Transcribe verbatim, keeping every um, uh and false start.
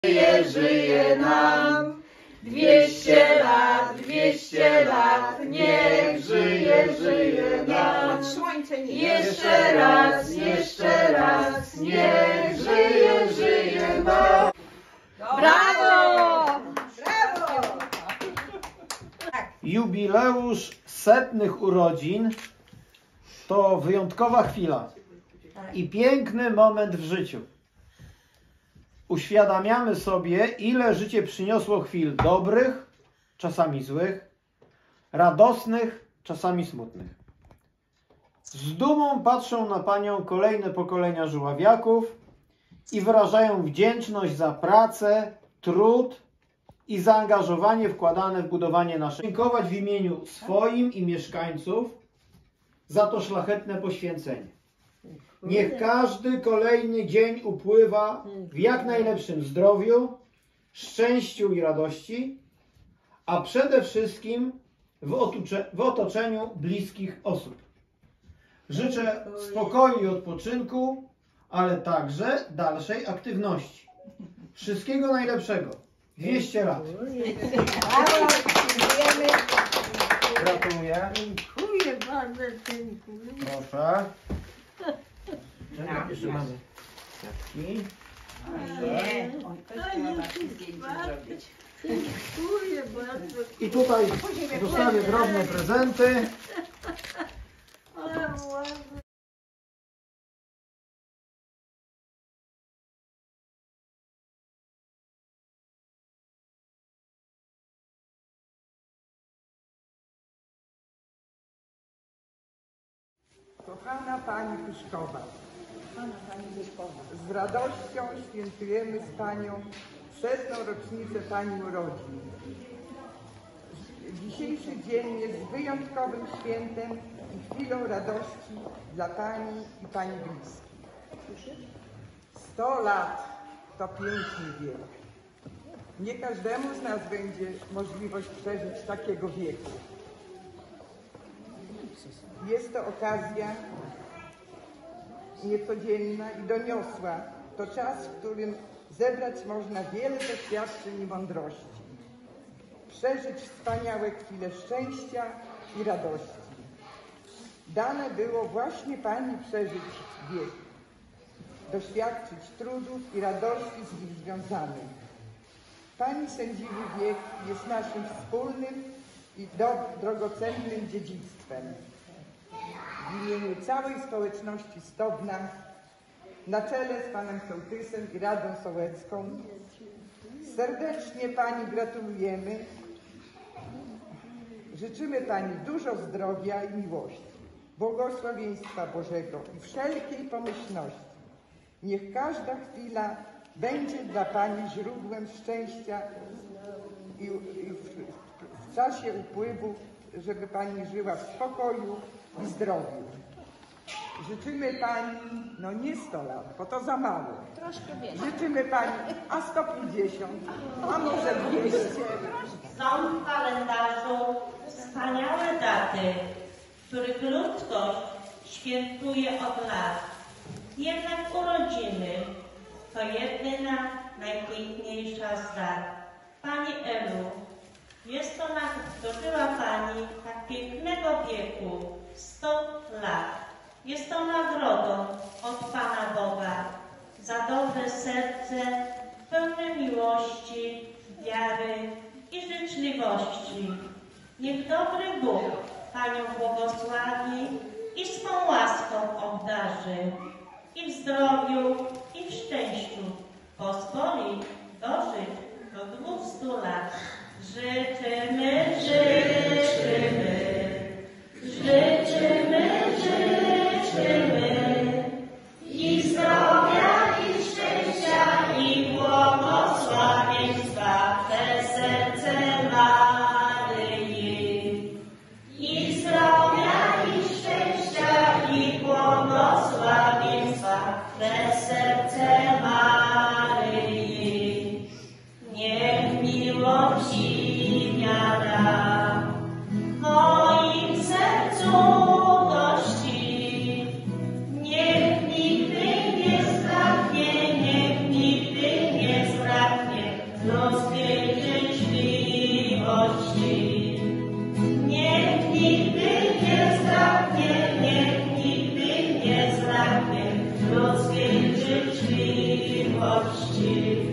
Żyje, żyje nam dwieście lat, dwieście lat, niech żyje, żyje nam. Jeszcze raz, jeszcze raz, niech żyje, żyje nam. Brawo! Brawo! Jubileusz setnych urodzin to wyjątkowa chwila i piękny moment w życiu. Uświadamiamy sobie, ile życie przyniosło chwil dobrych, czasami złych, radosnych, czasami smutnych. Z dumą patrzą na Panią kolejne pokolenia żuławiaków i wyrażają wdzięczność za pracę, trud i zaangażowanie wkładane w budowanie naszego. Dziękować w imieniu swoim i mieszkańców za to szlachetne poświęcenie. Niech każdy kolejny dzień upływa w jak najlepszym zdrowiu, szczęściu i radości, a przede wszystkim w, otocze w otoczeniu bliskich osób. Życzę spokoju i odpoczynku, ale także dalszej aktywności. Wszystkiego najlepszego. dwieście lat. Gratuluję. Dziękuję bardzo, dziękuję. Proszę. Jeszcze mamy kwiatki. Nie, on też trzeba zdjęcie zrobić. Dziękuję bardzo. I tutaj zostawię drobne prezenty. Kochana Pani Pyszkowa, z radością świętujemy z Panią setną rocznicę Pani urodzin. Dzisiejszy dzień jest wyjątkowym świętem i chwilą radości dla Pani i Pani bliskich. Sto lat to piękny wiek. Nie każdemu z nas będzie możliwość przeżyć takiego wieku. Jest to okazja niecodzienna i doniosła. To czas, w którym zebrać można wiele doświadczeń i mądrości. Przeżyć wspaniałe chwile szczęścia i radości. Dane było właśnie Pani przeżyć wiek. Doświadczyć trudów i radości z nim związanych. Pani sędziwy wiek jest naszym wspólnym i drogocennym dziedzictwem. W imieniu całej społeczności Stobna, na czele z Panem Sołtysem i Radą Sołecką, serdecznie Pani gratulujemy. Życzymy Pani dużo zdrowia i miłości, błogosławieństwa Bożego i wszelkiej pomyślności. Niech każda chwila będzie dla Pani źródłem szczęścia i, i w, w czasie upływu, żeby Pani żyła w spokoju i zdrowiu. Życzymy Pani, no nie sto lat, bo to za mało. Troszkę więcej. Życzymy Pani, a sto pięćdziesiąt, a może dwieście. Są w kalendarzu wspaniałe daty, których ludzkość świętuje od lat. Jednak urodziny to jedyna, najpiękniejsza z dat. Pani Elu, jest to, dożyła Pani tak pięknego wieku, sto lat. Jest to nagrodą od Pana Boga za dobre serce, pełne miłości, wiary i życzliwości. Niech dobry Bóg Panią błogosławi i swą łaską obdarzy. I w zdrowiu, i w szczęściu pozwoli dożyć do dwustu lat. Życzymy, życzymy, życzymy, życzymy i zdrowia, i szczęścia, i błogosławieństwa przez serce Maryi. I zdrowia, i szczęścia, i błogosławieństwa przez serce Maryi. Niech miłość i wiara w moim sercu gości. ludzkiej życzliwości. Niech nigdy nie zbraknie, niech nigdy nie zbraknie ludzkiej życzliwości.